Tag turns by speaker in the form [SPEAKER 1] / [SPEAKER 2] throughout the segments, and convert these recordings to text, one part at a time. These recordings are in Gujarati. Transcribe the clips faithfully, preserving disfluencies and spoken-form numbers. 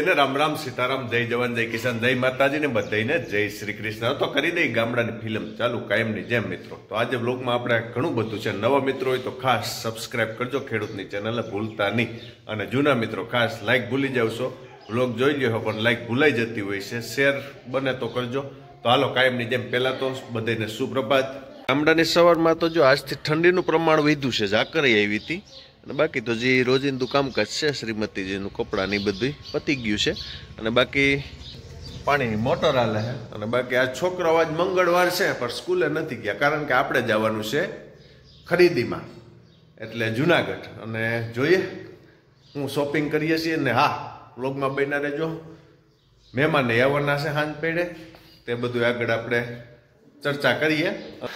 [SPEAKER 1] બધાને રામ રામ સીતારામ, જય જવાન, જય કિસાન, જય માતાજી ને બધાને જય શ્રી કૃષ્ણ। તો કરી દઈ ગામડાની ફિલ્મ ચાલુ કાયમની જેમ મિત્રો। તો આજે બ્લોગમાં આપણે ઘણું બધું છે। નવા મિત્રો હોય તો ખાસ સબસ્ક્રાઇબ કરજો ખેડૂતની ચેનલ, ભૂલતા નહીં। અને જૂના મિત્રો ખાસ લાઈક ભૂલી જાવશો, બ્લોગ જોઈ લ્યો પણ લાઈક ભૂલાઈ જતી હોય છે, શેર બને તો કરજો। તો હાલો કાયમની જેમ પહેલા તો બધાને સુપ્રભાત। ગામડાની સવારમાં તો જો આજથી ઠંડીનું પ્રમાણ વધ્યું છે, ઝાકરી આવી હતી। અને બાકી તો જે રોજિંદુ કામકાજ છે શ્રીમતીજીનું કપડાની બધું પતી ગયું છે। અને બાકી પાણીની મોટર હાલે છે। અને બાકી આ છોકરાઓ આજ મંગળવાર છે પણ સ્કૂલે નથી ગયા, કારણ કે આપણે જવાનું છે ખરીદીમાં, એટલે જુનાગઢ। અને જોઈએ હું શોપિંગ કરીએ છીએ ને હા વ્લોગમાં બન્યા રહેજો। મહેમાન આવવાના છે હાંજ પેડે, તે બધું આગળ આપણે ચર્ચા કરીએ।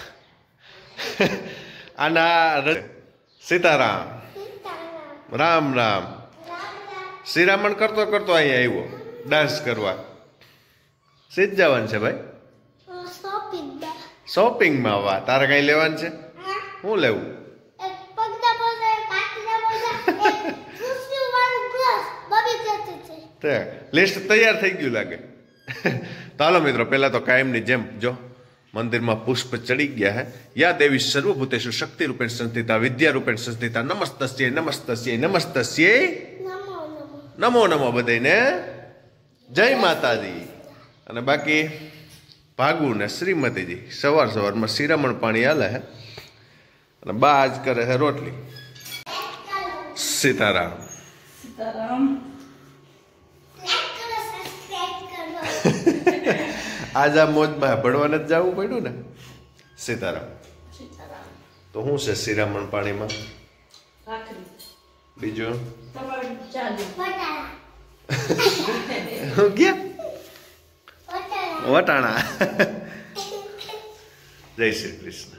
[SPEAKER 1] આના સીતારામ, રામ રામ। શ્રીરામણ કરતો કરતો અહીંયા આવ્યો ડાન્સ કરવા। સીધ જવાનું છે ભાઈ શોપિંગમાં? વાહ, તારે કઈ લેવાનું છે? શું લેવું? લિસ્ટ તૈયાર થઈ ગયું લાગે। તો હાલો મિત્રો પહેલા તો કાયમની જેમ જો મંદિરમાં પુષ્પ ચડી ગયા હે। યા દેવી સર્વભૂતેષુ શક્તિ રૂપેણ સંસ્થિતા વિદ્યા રૂપેણ સંસ્થિતા નમસ્તસ્યે નમસ્તસ્યે નમસ્તસ્યે નમો નમો બધાને જય માતાજી। અને બાકી ભાગુ ને શ્રીમતીજી સવાર સવારમાં શિરામણ પાણી હાલે હે અને બા આજ કરે છે રોટલી। સીતારામ સીતારામ। આજ આ મોજમાં ભણવા નથી જવું પડ્યું ને? સીતારામ। તો શું છે શિરામણ પાણીમાં? બીજું વટાણા। જય શ્રી કૃષ્ણ।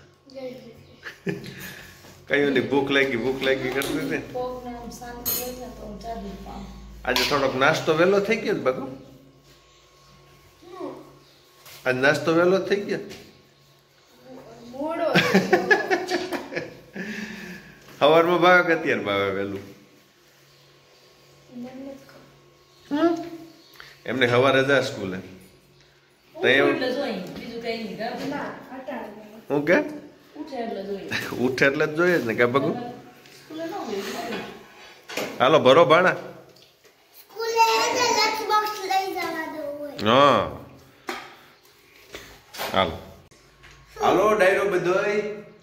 [SPEAKER 1] કયું ની ભૂખ લાગી ભૂખ લાગી કરતી હતી। આજે થોડોક નાસ્તો વહેલો થઈ ગયો ને બાબુ? આજ નાસ્તો વહેલો થઈ ગયો? સવારમાં ભાવે કે અત્યારે ભાવે વહેલું? એમને સવારે જા સ્કૂલે હું કે ઉઠે એટલે જ જોઈએ જ ને કે બગુ? હાલો ભરો ભાણા। હા હાલો હાલો ડાયરો બધોય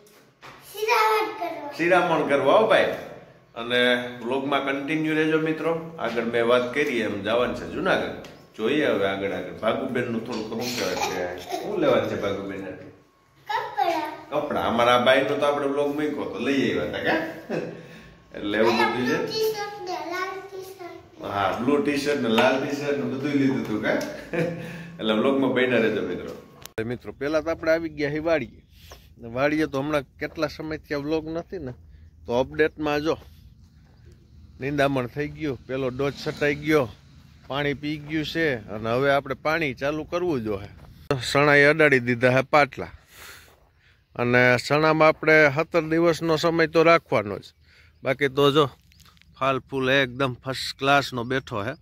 [SPEAKER 1] શિરામણ કરવા ભાઈ। અને બ્લોગમાં કન્ટિન્યુ રહેજો મિત્રો। આગળ મેં વાત કરી એમ જવાનું છે જુનાગઢ, જોઈએ હવે આગળ આગળ। ભાગુબેન નું થોડુંક શું કહેવાય છે, શું લેવાનું છે ભાગુબેન? કપડા। અમારા બાઈ નું તો આપણે બ્લોગ મૂક્યો તો લઈ આવ્યા હતા કે, એટલે એવું બધું છે। હા બ્લુ ટી શર્ટ ને લાલ ટી શર્ટ ને બધું લીધું હતું કે, એટલે બ્લોગમાં બન્યા રહેજો મિત્રો। મિત્રો પેલા તો આપણે આવી ગયા વાડીએ, વાડીએ તો હમણાં કેટલા સમયથી આ વ્લોગ નથી ને, તો અપડેટમાં જો નિંદામણ થઈ ગયું, પેલો ડોઝ છટાઈ ગયો, પાણી પી ગયું છે અને હવે આપણે પાણી ચાલુ કરવું જોઈએ। સણાએ અડાડી દીધા હે પાટલા, અને સણામાં આપણે સત્તર દિવસનો સમય તો રાખવાનો જ, બાકી તો જો ફાલ ફૂલ એકદમ ફર્સ્ટ ક્લાસનો બેઠો હે।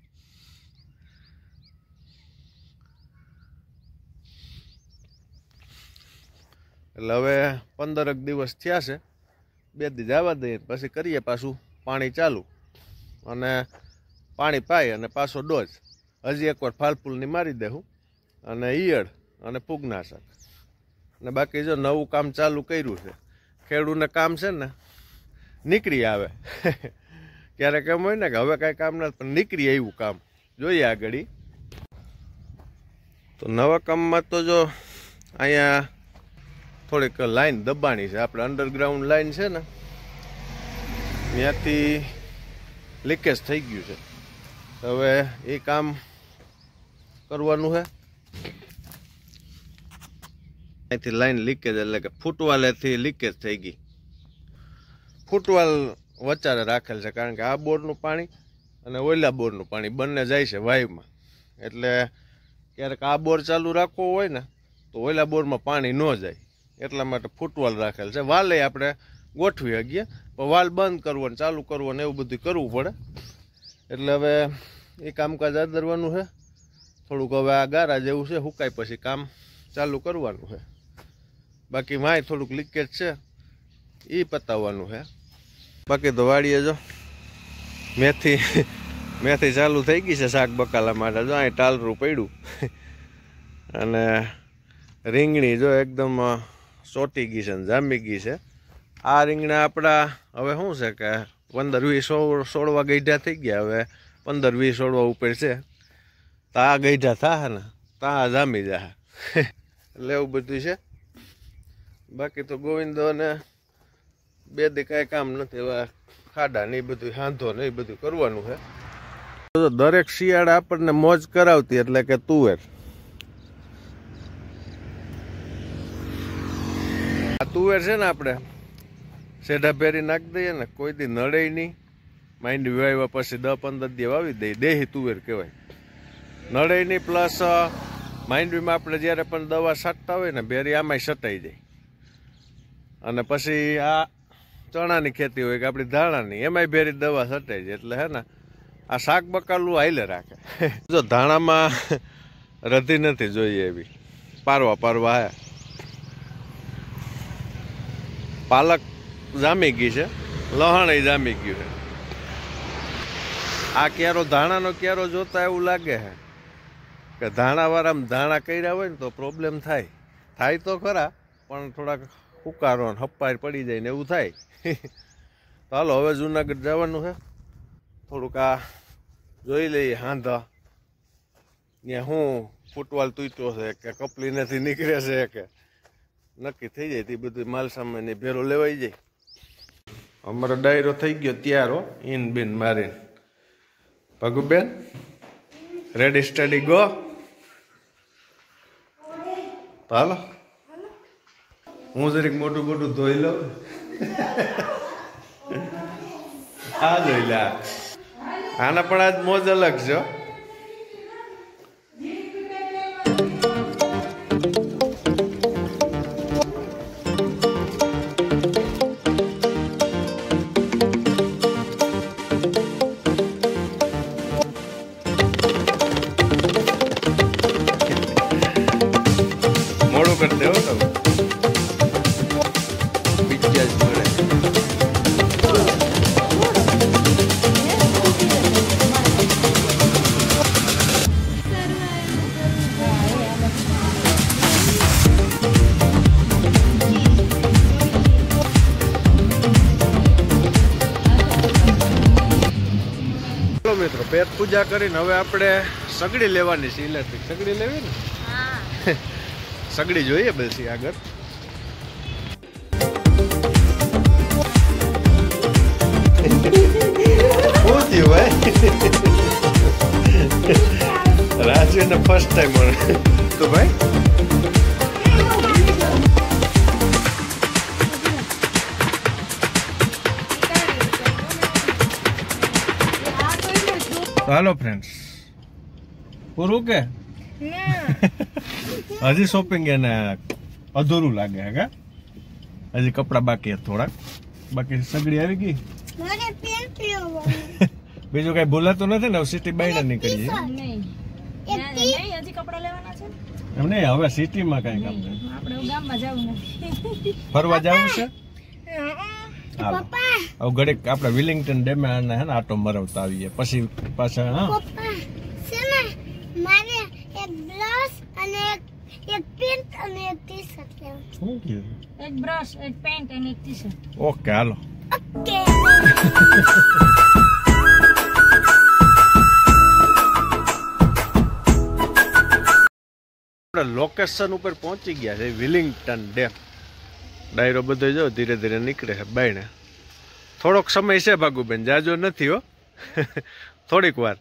[SPEAKER 1] એટલે હવે પંદરક દિવસ થયા છે, બે દી જવા દઈએ પછી કરીએ પાછું પાણી ચાલુ, અને પાણી પાઈ અને પાછો ડોઝ હજી એકવાર ફાલફૂલની મારી દેવું, અને ઈયળ અને ફૂગનાશક। અને બાકી જો નવું કામ ચાલુ કર્યું છે। ખેડૂતને કામ છે ને નીકળી આવે ક્યારેક એમ હોય ને કે હવે કાંઈ કામ ના, પણ નીકળી આવ્યું કામ, જોઈએ આગળ। તો નવા કામમાં તો જો અહીંયા થોડીક લાઈન દબાણી છે, આપણે અંડરગ્રાઉન્ડ લાઈન છે ને ત્યાંથી લીકેજ થઈ ગયું છે, હવે એ કામ કરવાનું છે। અહીંથી લાઈન લીકેજ એટલે કે ફૂટવાલેથી લીકેજ થઈ ગઈ, ફૂટવાલ વચારે રાખેલ છે, કારણ કે આ બોરનું પાણી અને ઓલા બોરનું પાણી બંને જાય છે વાયુમાં, એટલે ક્યારેક આ બોર ચાલુ રાખવો હોય ને તો ઓલા બોરમાં પાણી ન જાય, એટલા માટે ફૂટવાલ રાખેલ છે। વાલે આપણે ગોઠવી શકીએ, પણ વાલ બંધ કરવો ને ચાલુ કરવો ને એવું બધું કરવું પડે। એટલે હવે એ કામકાજ આદરવાનું છે. થોડુંક હવે આ ગારા જેવું છે, હુકાય પછી કામ ચાલુ કરવાનું છે. બાકી માય થોડુંક લીકેજ છે, એ પતાવવાનું છે. બાકી તો વાડીએ જો મેથી મેથી ચાલુ થઈ ગઈ છે શાક બકાલા માટે. જો અહીં ટાલરું પડ્યું અને રીંગણી જો એકદમ ચોટી ગઈ છે ને જામી ગઈ છે. આ રીંગણા આપણા હવે શું છે કે પંદર વીસ સોળવા ગઈઢા થઈ ગયા. હવે પંદર વીસ સોળવા ઉપર છે. તો આ ગઈઢા થાય ને ત્યાં જામી જાય એટલે એવું બધું છે. બાકી તો ગોવિંદો ને બે દી કાંઈ કામ નથી. હવે ખાડા ને એ બધું હાંધો ને એ બધું કરવાનું છે. દરેક શિયાળે આપણને મોજ કરાવતી એટલે કે તુવેર. આ તુવેર છે ને આપણે સેઢા ભેરી નાખી દઈએ ને કોઈ દી નડે નહીં. માંડવી વાવ્યા પછી દસ પંદર દી વાવી દઈએ. દેહી તુવેર કહેવાય. નડે નહીં. પ્લસ માંડવીમાં આપણે જ્યારે પણ દવા છાંટતા હોય ને ભેરી આમાંય છટાઈ જાય. અને પછી આ ચણાની ખેતી હોય કે આપણી ધાણાની એમાંય ભેરી દવા છટાઈ જાય. એટલે હે ને આ શાક બકાલું હાઈલે રાખે. જો ધાણામાં રધી નથી જોઈએ એવી. પારવા પારવા હે. પાલક જામી ગઈ છે, લહણ જામી ગયું છે. આ ક્યારો ધાણાનો ક્યારો જોતા એવું લાગે છે કે ધાણા વાળામાં ધાણા કર્યા હોય ને તો પ્રોબ્લેમ થાય. થાય તો ખરા પણ થોડાક હુકારો ને હપ્પાર પડી જાય ને એવું થાય. તો હાલો હવે જુનાગઢ જવાનું છે. થોડુંક આ જોઈ લઈએ હાંધા ત્યાં હું ફૂટવાલ તૂટ્યો છે કે કપલી નથી નીકળે છે કે નક્કી થઈ જાય. તે બધું માલ સામાન ભેરો લેવાઈ જાય. અમારો ડાયરો થઈ ગયો ત્યારો ઇન બિન મારીને. Bhaguben ready study go. તો હાલો હું જરીક મોટું મોટું ધોઈ લઉં. આ જોઈ લે. આના પણ આજ મોજ અલગ છે. મોડું કરી દેવો તમે બીજા જ મળે. મિત્રો પેટ પૂજા કરીને હવે આપણે સગડી લેવાની છે. ઇલેક્ટ્રિક સગડી લેવી ને. સગડી જોઈએ બેસી આગળ. શું થયું ભાઈ? રાજુને ફર્સ્ટ ટાઈમ મળે તો ભાઈ હાલો ફ્રેન્ડ્સ પૂરું કે હજી શોપિંગ એને અધૂરું લાગે હે કે હજી કપડા બાકી થોડાક. બાકી સગડી આવી ગઈ. બીજું કઈ ભૂલાતું નથી ને? સિટી બહાર નીકળી એમ નહીં. હવે સિટીમાં કઈ કામ નહીં. ફરવા જવું છે. હવે ઘડીક આપણે વિલિંગ્ટન ડેમે હે ને આટો મરવતા આવીએ પછી પાછા. હા
[SPEAKER 2] મારે એક બ્રશ અને એક પેન્ટ અને એક ટી-શર્ટ લેવું.
[SPEAKER 1] શું કીધું?
[SPEAKER 2] એક બ્રશ, એક પેન્ટ અને એક ટી-શર્ટ.
[SPEAKER 1] ઓકે હાલો.
[SPEAKER 2] ઓકે.
[SPEAKER 1] આપણે લોકેશન ઉપર પહોંચી ગયા છે વિલિંગ્ટન ડેમ. ડાયરો બધો જો ધીરે ધીરે નીકળે છે બાયણે. થોડોક સમય છે ભાગુબેન, જાજો નથી હો. થોડીક વાર.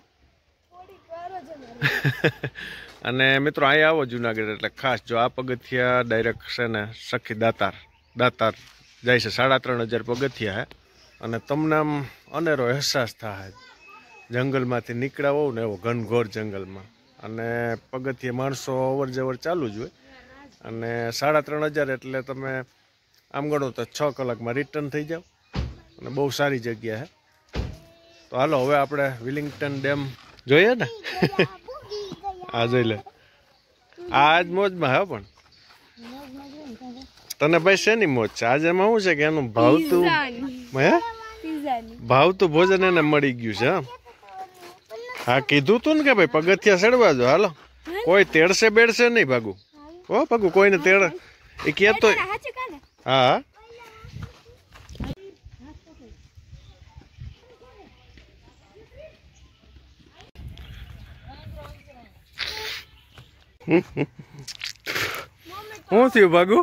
[SPEAKER 1] અને મિત્રો અહીંયા આવો જુનાગઢ એટલે ખાસ જો આ પગથિયા ડાયરેક્ટ છે ને સખી દાતાર દાતાર જાય છે. સાડા ત્રણ હજાર પગથિયા હે. અને તમને આમ અનેરો અહેસાસ થાય જંગલમાંથી નીકળ્યા હોવ ને એવો ઘનઘોર જંગલમાં. અને પગથિયે માણસો અવર જવર ચાલુ જ હોય. અને સાડા ત્રણ હજાર એટલે તમે આમ ગણો તો છ કલાકમાં રિટર્ન થઈ જાવ. અને બહુ સારી જગ્યા છે. તો હાલો હવે આપણે વિલિંગ્ટન ડેમ જોઈએ ને
[SPEAKER 2] ભૂગી ગયા
[SPEAKER 1] આ જોઈ લે આજ મોજમાં હે પણ તને ભાઈ શેની મોજ છે આજે એમાં શું છે કે એનું ભાવતું હે ભાવતું ભોજન એને મળી ગયું છે હા હા કીધું તું ને કે ભાઈ પગથિયા ચડવા જો હાલો કોઈ તેડશે બેડશે નહીં ભાગુ હો ભાગુ કોઈને તેડ એ કહેતો હા શું થયું ભાગુ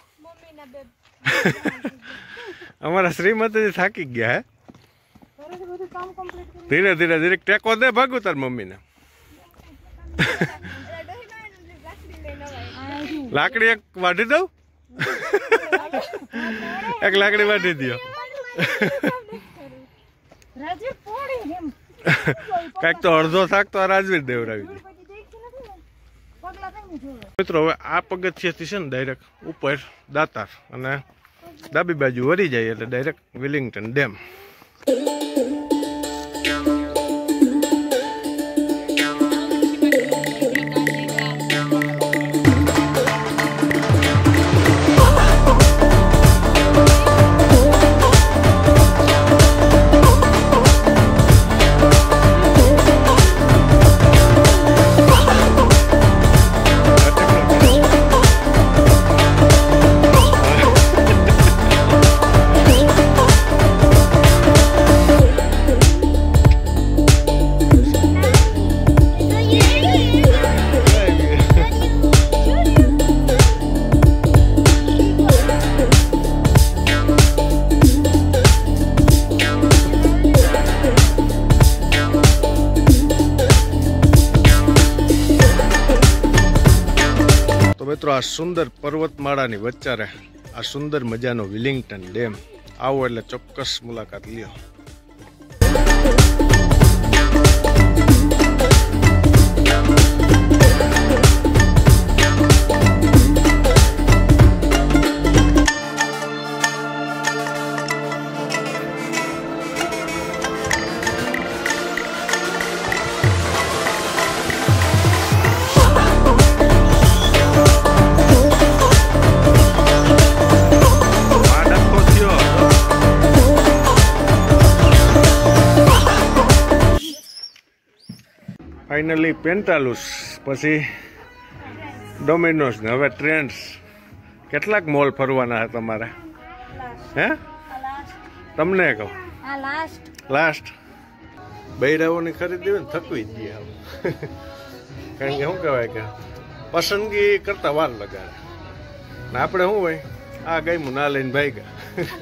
[SPEAKER 1] અમારા શ્રીમતી થાકી ગયા હે ધીરે ધીરે ધીરે ટેકો દે ભાગુ તાર મમ્મીને લાકડી એક વાઢી દઉં એક લાકડી વાઢી દો કઈક તો અડધો થાક તો આ રાજવીર દેવરાવી દે મિત્રો હવે આ પગથિયેથી છે ને ડાયરેક્ટ ઉપર દાતાર અને ડાબી બાજુ વળી જાય એટલે ડાયરેક્ટ વિલિંગ્ટન ડેમ મિત્રો આ સુંદર પર્વતમાળાની વચ્ચે આ સુંદર મજાનો વિલિંગ્ટન ડેમ આવો એટલે ચોક્કસ મુલાકાત લ્યો ફાઇનલી પેન્ટાલુસ પછી ડોમિનોઝ ને હવે ટ્રેન્ડ્સ કેટલાક મોલ ફરવાના તમારે હે તમને કહું લાસ્ટ બૈરાઓની ખરીદી હોય ને થકવી જ દઈએ કારણ કે શું કહેવાય કે પસંદગી કરતા વાર લગાડે ને આપણે શું હોય આ ગઈ ના લઈને ભાગ્યા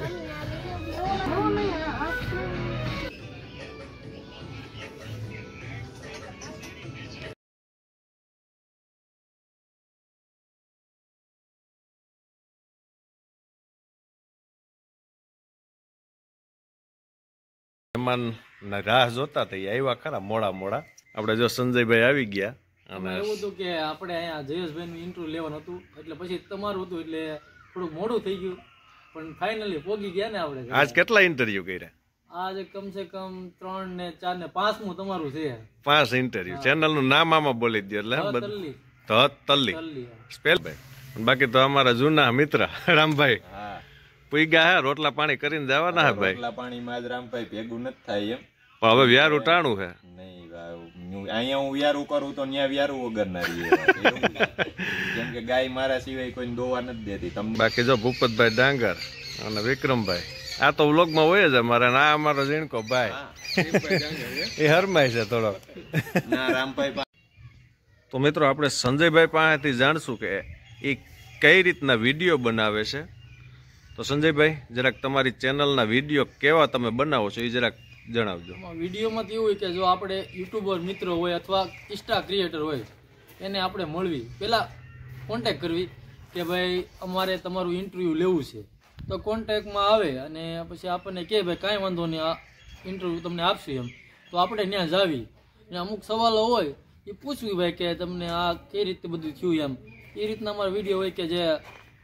[SPEAKER 1] મહેમાન રાહ જોતા હતા આવ્યા ખરા મોડા મોડા આપણે જો સંજયભાઈ આવી ગયા અને
[SPEAKER 3] એવું હતું કે આપણે અહીંયા જયેશભાઈ નું ઇન્ટરવ્યુ લેવાનું હતું એટલે પછી તમારું હતું એટલે થોડું મોડું થઈ ગયું પણ ફાઇનલી પોગી ગયા ને આપણે
[SPEAKER 1] આજ કેટલા ઇન્ટરવ્યુ કર્યા
[SPEAKER 3] આજે કમસે કમ ત્રણ ને ચાર ને પાંચમું તમારું છે
[SPEAKER 1] પાંચ ઇન્ટરવ્યુ ચેનલ નું નામ આમાં બોલી દો એટલે તલ્લી સ્પેલ ભાઈ બાકી તો અમારા જૂના મિત્ર રામભાઈ પૂગ્યા હે રોટલા પાણી કરીને જવાના હે ભાઈ
[SPEAKER 4] રોટલા પાણીમાં જ રામભાઈ ભેગું નથી થાય એમ
[SPEAKER 1] પણ હવે વ્યારું ટાણું છે
[SPEAKER 4] નહીં અહીંયા હું વ્યારું કરું તો ત્યાં વ્યારું વગર ના રહીએ કેમ કે ગાય મારા સિવાય કોઈ દોવા નથી દેતી તમને
[SPEAKER 1] બાકી જો ભૂપતભાઈ ડાંગર અને વિક્રમભાઈ આ તો વ્લોગમાં હોય જ અમારા ના અમારો ઝીણકો ભાઈ એ હરમાય છે થોડો
[SPEAKER 4] ના રામભાઈ
[SPEAKER 1] તો મિત્રો આપણે સંજયભાઈ પાસેથી જાણશું કે એ કઈ રીતના વિડીયો બનાવે છે તો સંજયભાઈ જરાક તમારી ચેનલના વિડીયો કેવા તમે બનાવો છો એ જરાક જણાવજો
[SPEAKER 3] વિડીયોમાં એવું હોય કે જો આપણે યુટ્યુબર મિત્રો હોય અથવા ઇન્સ્ટા ક્રિએટર હોય એને આપણે મળવી પહેલાં કોન્ટેક્ટ કરવી કે ભાઈ અમારે તમારું ઇન્ટરવ્યૂ લેવું છે તો કોન્ટેક્ટમાં આવે અને પછી આપણને કહે ભાઈ કાંઈ વાંધો નહીં આ ઇન્ટરવ્યૂ તમને આપશું એમ તો આપણે ત્યાં જાવી ને અમુક સવાલો હોય એ પૂછવી ભાઈ કે તમને આ કઈ રીતે બધું થયું એમ એ રીતના અમારો વિડીયો હોય કે જે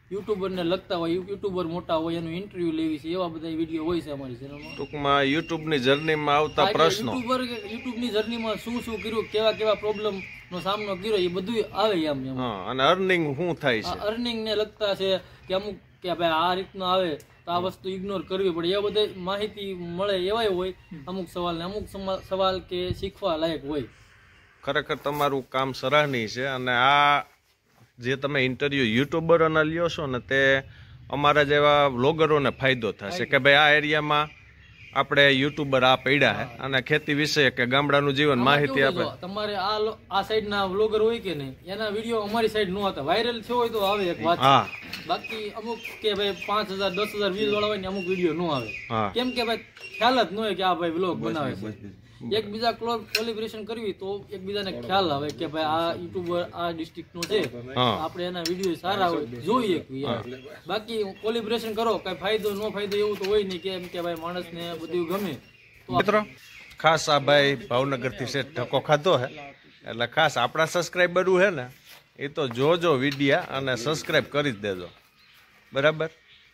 [SPEAKER 3] યુટ્યુબરને લગતા હોય, યુટ્યુબર મોટા હોય એનું ઇન્ટરવ્યુ લેવી છે, એવા બધા વિડીયો હોય છે અમારી ચેનલમાં.
[SPEAKER 1] ટૂંકમાં યુટ્યુબની જર્નીમાં આવતા પ્રશ્નો,
[SPEAKER 3] યુટ્યુબર યુટ્યુબની જર્નીમાં શું શું કર્યું, કેવા કેવા પ્રોબ્લેમ નો સામનો કર્યો, એ બધું આવે એમ એમ.
[SPEAKER 1] હા, અને અર્નિંગ શું થાય છે,
[SPEAKER 3] અર્નિંગ ને લગતા છે કે અમુક કે ભાઈ આ રીતના આવે તો આ વસ્તુ ઇગ્નોર કરવી પડે, એ બધી માહિતી મળે એવાય હોય અમુક સવાલ ને અમુક સવાલ કે શીખવા લાયક હોય.
[SPEAKER 1] ખરેખર તમારું કામ સરાહનીય છે. અને આ જે તમે ઇન્ટરવ્યુ યુટ્યુબરોને લ્યો છો ને, તે અમારા જેવા વ્લોગરોને ફાયદો થશે કે ભાઈ આ એરિયામાં આપણે યુટ્યુબર આ પડ્યા હે અને ખેતી વિશે કે ગામડાનું જીવન માહિતી આપે.
[SPEAKER 3] તમારે આ આ સાઈડ ના વ્લોગર હોય કે નહીં, એના વિડીયો અમારી સાઈડ નો હતા, વાયરલ થયો હોય તો આવે એક વાત. બાકી અમુક કે ભાઈ પાંચ હજાર દસ હજાર વ્યુઝ વાળા હોય ને અમુક વિડીયો નો આવે. કેમ કે ભાઈ ખ્યાલ જ ન હોય કે આ ભાઈ વ્લોગ બનાવે છે. એકબીજા કોલેબોરેશન કરવી તો એકબીજાને ખ્યાલ આવે કે ભાઈ આ યુટ્યુબર આ ડિસ્ટ્રિક્ટ નો છે, આપણે એના વિડીયો સારા હોય જોઈએ. બાકી કોલેબોરેશન કરો, કઈ ફાયદો નો ફાયદો એવું તો હોય નહીં, કેમ કે ભાઈ માણસને બધું ગમે.
[SPEAKER 1] મિત્રો ખાસ આ ભાઈ ભાવનગર થી છે ઠકો ખાધો હે, એટલે ખાસ આપણા સબસ્ક્રાઈબર હે ને એ તો જોજો વિડીયા અને સબસ્ક્રાઈબ કરી જ દેજો, બરાબર.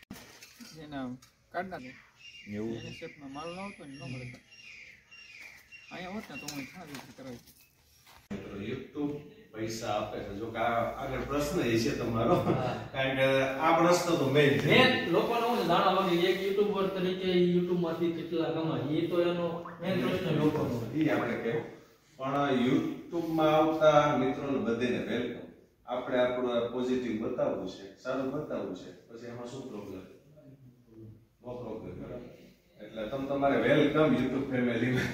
[SPEAKER 1] યુટ્યુબ પૈસા આપે છે, જો કે આગળ પ્રશ્ન એ છે તમારો, કારણ કે આ પ્રશ્ન તો મેઇન
[SPEAKER 3] મેન લોકોને હું જાણવા માંગે એક યુટ્યુબર તરીકે યુટ્યુબ માંથી કેટલા કમાય, એ તો એનો મેન પ્રશ્ન લોકોનો
[SPEAKER 1] ઈ આપણે કહેવું. પણ યુટ્યુબ માં આવતા મિત્રોને બધાને વેલકમ. આપણે આપણું પોઝિટિવ બતાવવું છે, સારું બતાવવું છે, પછી એમાં શું પ્રોબ્લેમ? નો પ્રોબ્લેમ, બરાબર. એટલે તમે તમારે વેલકમ યુટ્યુબ ફેમિલીમાં.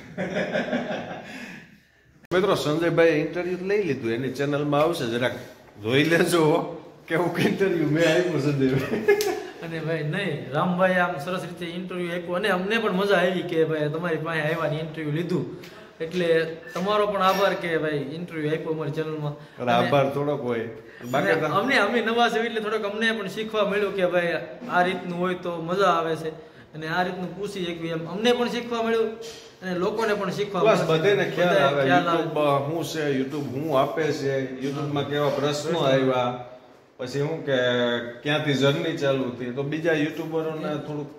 [SPEAKER 1] મિત્રો સંજયભાઈ ઇન્ટરવ્યુ લઈ લીધું, એની ચેનલમાં આવશે, જરાક જોઈ લેજો કેવું ઇન્ટરવ્યુ મેં આપ્યું સંજયભાઈ.
[SPEAKER 3] અને ભાઈ નહીં, રામભાઈ આમ સરસ રીતે ઇન્ટરવ્યુ આપ્યું અને અમને પણ મજા આવી કે ભાઈ તમારી પાસે આવ્યા ઇન્ટરવ્યુ લીધું, એટલે તમારો પણ આભાર કે ભાઈ ઇન્ટરવ્યુ આપ્યો અમારી ચેનલમાં.
[SPEAKER 1] આભાર થોડોક હોય,
[SPEAKER 3] અમને અમે નવા છે એટલે થોડોક અમને પણ શીખવા મળ્યું કે ભાઈ આ રીતનું હોય તો મજા આવે છે, અને આ રીતનું પૂછી એકવી એમ અમને પણ શીખવા મળ્યું અને લોકોને પણ શીખવા
[SPEAKER 1] બસ બધાને ખ્યાલ આવે યુટ્યુબ શું છે, યુટ્યુબ શું આપે છે, યુટ્યુબમાં કેવા પ્રશ્નો આવ્યા, પછી શું કે ક્યાંથી જર્ની ચાલુ થઈ, તો બીજા યુટ્યુબરોને થોડુંક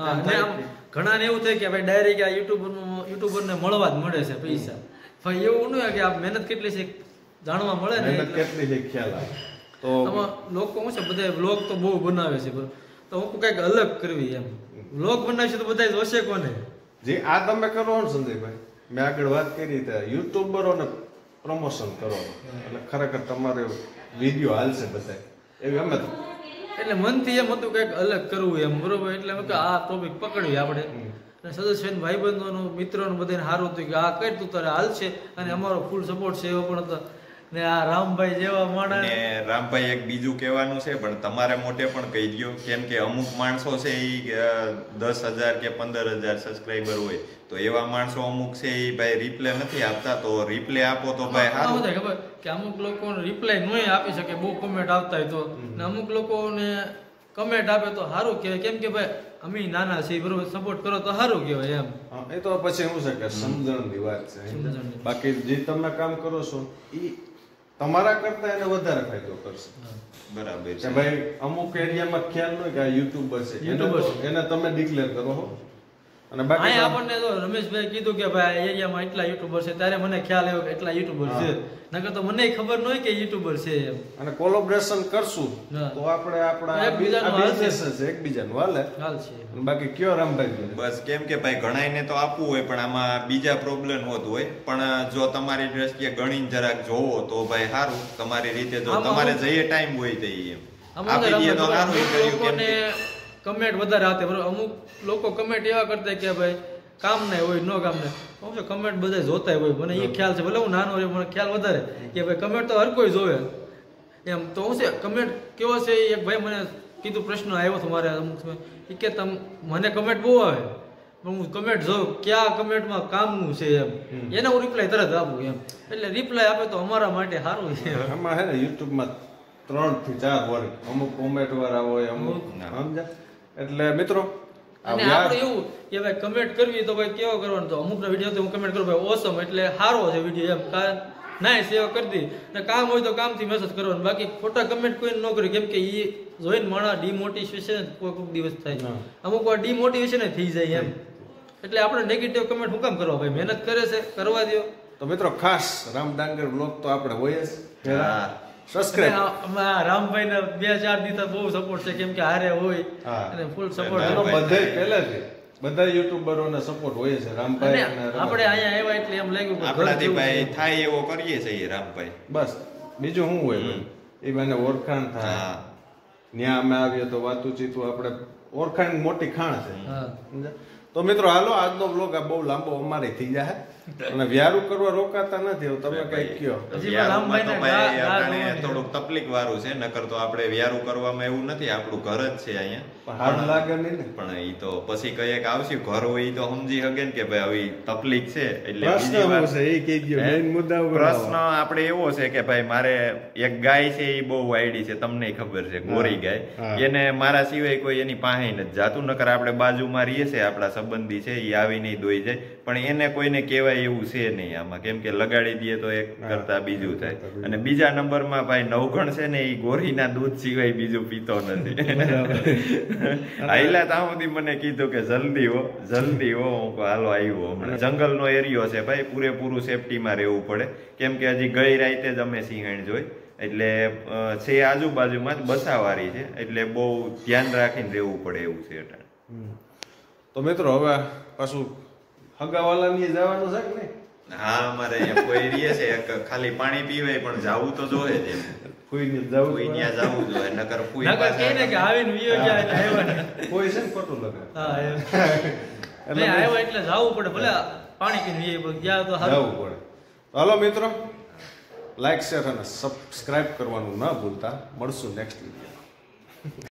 [SPEAKER 3] ઘણા ને એવું થાય કે ભાઈ ડાયરેક્ટ આ યુટ્યુબર યુટ્યુબર ને મળવા જ મળે છે પૈસા, ભાઈ એવું ન કે આ મહેનત કેટલી છે જાણવા મળે ને,
[SPEAKER 1] મહેનત કેટલી છે ખ્યાલ આવે. તો
[SPEAKER 3] લોકો શું છે બધા વ્લોગ તો બહુ બનાવે છે, તો હું કઈક અલગ કરવી એમ, વ્લોગ બનાવશે તો બધા જોશે કોને.
[SPEAKER 1] જે આ તમે કરો ને સંજયભાઈ, મેં આગળ વાત કરી હતી યુટ્યુબરોને પ્રમોશન કરો એટલે ખરેખર તમારે વિડીયો હાલશે બધા એવી અમે તો.
[SPEAKER 3] એટલે મનથી એમ હતું કઈક અલગ કરવું એમ, બરોબર. એટલે અમે આ ટોપિક પકડ્યું આપણે, અને સદસ્ય ભાઈબંધોનું મિત્રોનું બધાને સારું હતું કે આ કઈ તું તારે હાલશે, અને અમારો ફૂલ સપોર્ટ છે એવો પણ હતો. ને આ રામભાઈ જેવા માણસ,
[SPEAKER 4] ને રામભાઈ એક બીજું કહેવાનું છે પણ તમારે મોટે પણ કહી દો, કેમ કે અમુક માણસો છે એ દસ હજાર કે પંદર હજાર સબસ્ક્રાઈબર હોય, તો એવા માણસો અમુક છે એ ભાઈ રિપ્લે નથી આપતા, તો રિપ્લે આપો તો ભાઈ સારું
[SPEAKER 3] થાય. ખબર કે અમુક લોકો રિપ્લાય નહીં આપી શકે, બહુ કમેન્ટ આવતા હોય તો, ને અમુક લોકોને કમેન્ટ આપે તો સારું કહેવાય, કેમ કે ભાઈ અમે નાના છીએ, બરોબર, સપોર્ટ કરો તો સારું કહેવાય એમ.
[SPEAKER 1] એ તો પછી શું છે કે સમજણની વાત છે, બાકી જે તમે કામ કરો છો એ તમારા કરતા એને વધારે ફાયદો કરશે,
[SPEAKER 4] બરાબર
[SPEAKER 1] છે ભાઈ. અમુક એરિયામાં ખ્યાલ ન હોય કે આ યુટ્યુબર છે, યુટ્યુબર એને તમે ડિક્લેર કરો હો. અને બાકી
[SPEAKER 3] આપણને તો રમેશભાઈ કીધું કે ભાઈ આ એરિયામાં એટલા યુટ્યુબર છે, ત્યારે મને ખ્યાલ આવ્યો કે એટલા યુટ્યુબર છે, નકર તો મને ખબર ન હોય કે યુટ્યુબર છે એમ.
[SPEAKER 1] અને કોલેબોરેશન કરશું તો આપણે આપણા બિઝનેસ છે એકબીજાનું હાલે હાલશે. બાકી કયો રામભાઈ?
[SPEAKER 4] બસ કેમ કે ભાઈ ઘણાયને તો આપવું હોય પણ આમાં બીજા પ્રોબ્લેમ હોત હોય, પણ જો તમારી દ્રષ્ટિએ ગણીને જરાક જોવો તો ભાઈ સારું, તમારી રીતે જો તમારે જઈએ ટાઈમ હોય તો એમ આપી દઈએ તો સારું કર્યું. કેમ કે
[SPEAKER 3] કમેન્ટ વધારે આવતી, બરોબર. અમુક લોકો કમેન્ટ એવા કરતા કે ભાઈ કામ ના હોય નો કામ ને, હું કમેન્ટ બધા જોતા હોય, મને એ ખ્યાલ છે, ભલે હું નાનો રહ્યો મને ખ્યાલ વધારે કે ભાઈ કમેન્ટ તો હર કોઈ જોવે એમ. તો હું છે કમેન્ટ કેવો છે, એક ભાઈ મને કીધું પ્રશ્ન આવ્યો હતો મારે અમુક સમય કે તમ મને કમેન્ટ બહુ આવે પણ હું કમેન્ટ જોઉં ક્યાં કમેન્ટમાં કામનું છે એમ, એને હું રિપ્લાય તરત આપું એમ. એટલે રિપ્લાય આપે તો અમારા માટે સારું છે.
[SPEAKER 1] આમાં હે ને યુટ્યુબમાં ત્રણ થી ચાર વર્ગ, અમુક કોમેન્ટ વાળા હોય, અમુક સમજા. એટલે મિત્રો
[SPEAKER 3] અને આપણે એવું કે ભાઈ કમેન્ટ કરવી તો ભાઈ કેવો કરવાનો, તો અમુક વિડીયો તો હું કમેન્ટ કરું ભાઈ ઓસમ એટલે સારો છે વિડીયો એમ, ના સેવા કરી દી ને કામ હોય તો કામથી મેસેજ કરવાનો, બાકી ખોટા કમેન્ટ કોઈ ન કરે, કેમ કે એ જોઈને માણસ ડિમોટિવેશન કોઈ કોઈક દિવસ થાય, અમુક વાર ડિમોટિવેશન થઈ જાય એમ. એટલે આપણે નેગેટિવ કમેન્ટ શું કામ કરવા ભાઈ? મહેનત કરે છે કરવા દો.
[SPEAKER 1] તો મિત્રો ખાસ રામ ડાંગર બ્લોગ તો આપણે હોય જ
[SPEAKER 4] હા.
[SPEAKER 1] સબસ્ક્રાઇબ.
[SPEAKER 3] રામભાઈ ને બે ચાર દિવસ બહુ સપોર્ટ છે, કેમ કે હારે હોય
[SPEAKER 1] હા.
[SPEAKER 3] અને ફૂલ
[SPEAKER 4] એનો
[SPEAKER 3] સપોર્ટ.
[SPEAKER 1] બધાય પહેલાથી બધા યુટ્યુબરોને સપોર્ટ હોય છે રામભાઈ અને રમેશ.
[SPEAKER 3] આપણે અહીંયા આવ્યા એટલે એમ લાગ્યું કે ઘર
[SPEAKER 4] આપણાથી
[SPEAKER 3] જેવું
[SPEAKER 4] ભાઈ
[SPEAKER 3] છે.
[SPEAKER 4] થાય એવો કરીએ છીએ રામભાઈ.
[SPEAKER 1] બસ બીજું શું હોય ભાઈ? એ મને ઓળખાણ થાય,
[SPEAKER 4] હા.
[SPEAKER 1] ત્યાં અમે આવીએ તો વાતું ચીતું આપણે ઓળખાણ મોટી ખાણ છે.
[SPEAKER 3] હા.
[SPEAKER 1] સમજ્યા? તો મિત્રો હાલો આજનો બ્લોગ આ બહુ લાંબો અમારે થઈ જાય અને વ્યારું કરવા રોકાતા નથી. હવે તમે કઈક કયો.
[SPEAKER 3] હજી
[SPEAKER 4] વ્યારુમાં તો
[SPEAKER 3] રામભાઈને
[SPEAKER 4] ભાઈ
[SPEAKER 3] ગા- ગા
[SPEAKER 4] આપણે
[SPEAKER 3] જોવાની
[SPEAKER 4] થોડુંક તકલીફ વાળું છે, નકર તો આપણે વ્યારું કરવામાં એવું નથી, આપણું ઘર જ છે અહીંયા.
[SPEAKER 1] પણ હાથ લાગે નહીં ને.
[SPEAKER 4] પણ ઈ તો પછી કઈક આવશે ઘર હોય ઈ તો સમજી શકે ને કે ભાઈ આવી તકલીફ છે. એટલે
[SPEAKER 1] પ્રશ્ન
[SPEAKER 4] બીજી વાત-
[SPEAKER 1] શું છે એ કહેજો.
[SPEAKER 4] હે?
[SPEAKER 1] મેઇન મુદ્દા ઉપર
[SPEAKER 4] પ્રશ્ન
[SPEAKER 1] આવો.
[SPEAKER 4] આપણે એવો છે કે ભાઈ મારે એક ગાય છે એ બહુ વાયડી છે, તમને ખબર છે, ગોરી ગાય.
[SPEAKER 1] હા.
[SPEAKER 4] એને મારા સિવાય કોઈ એની પાસે નથી જાતું, નકર આપણે બાજુમાં રહીએ છે, આપણા સંબંધી છે, એ આવીને ઈ દોઈ જાય, પણ એને કોઈને કહેવાય એવું છે નહીં આમાં, કેમ કે લગાડી દઈએ તો એક કરતા બીજું થાય. અને બીજા નંબરમાં ભાઈ નવઘણ છે ને એ ગોરીના દૂધ સિવાય બીજું પીતો નથી. આઈલા ત્યાં સુધી મને કીધું કે જલ્દી હો જલ્દી હો. હું કહું, હાલો આવ્યો હમણાં. જંગલનો એરિયો છે ભાઈ, પૂરેપૂરું સેફટીમાં રહેવું પડે, કેમ કે હજી ગઈ રાતે જ અમે સિંહણ જોઈ, એટલે અ, છે આજુબાજુમાં જ બસાવાળી છે, એટલે બહુ ધ્યાન રાખીને રહેવું પડે એવું છે અટાણે.
[SPEAKER 1] હમ. તો મિત્રો હવે પાછું હગાવાલાની જવાનું છે કે નહીં?
[SPEAKER 4] હા, અમારે અહીંયા કોઈ રહે છે, એક ખાલી પાણી પીવાય પણ જાવું તો જોઈએ જ એમ.
[SPEAKER 1] કોઈને જવું
[SPEAKER 4] કોઈ
[SPEAKER 1] જ
[SPEAKER 4] ત્યાં જાવું જોઈએ, નકર ફૂઈ
[SPEAKER 3] નકર કહે ને કે
[SPEAKER 4] પાસે
[SPEAKER 3] આવીને વિયો ગયા એટલે આવ્યા નહીં.
[SPEAKER 1] પડે. કોઈ છે ને ખોટું લગે.
[SPEAKER 3] હા એમ.
[SPEAKER 1] એટલે
[SPEAKER 3] નહીં, આવ્યા એટલે જાવું પડે, ભલે પાણી પીને વિયે, પણ ગયા તો સારું.
[SPEAKER 1] જવું પડે. તો હાલો મિત્રો, લાઈક શેર અને સબસ્ક્રાઇબ કરવાનું ના ભૂલતા. મળશું નેક્સ્ટ વિડીયો.